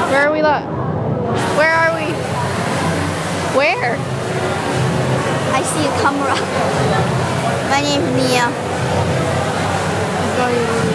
Where are we? Where are we? Where? I see a camera. My name is Mia. It's going